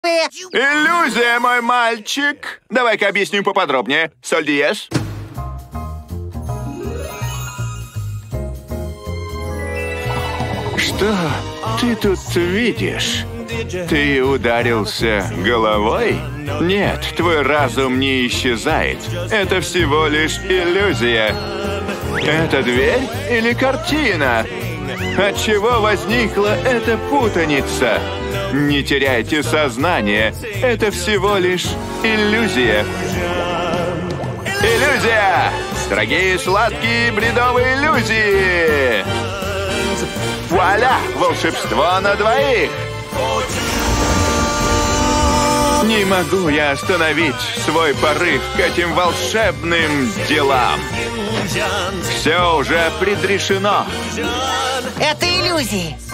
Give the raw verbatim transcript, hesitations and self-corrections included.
Иллюзия, мой мальчик. Давай-ка объясню поподробнее. Соль диез. Что ты тут видишь? Ты ударился головой? Нет, твой разум не исчезает. Это всего лишь иллюзия. Это дверь или картина? Отчего возникла эта путаница? Не теряйте сознание. Это всего лишь иллюзия. Иллюзия! Дорогие сладкие бредовые иллюзии! Вуаля! Волшебство на двоих! Не могу я остановить свой порыв к этим волшебным делам. Все уже предрешено. Это иллюзии.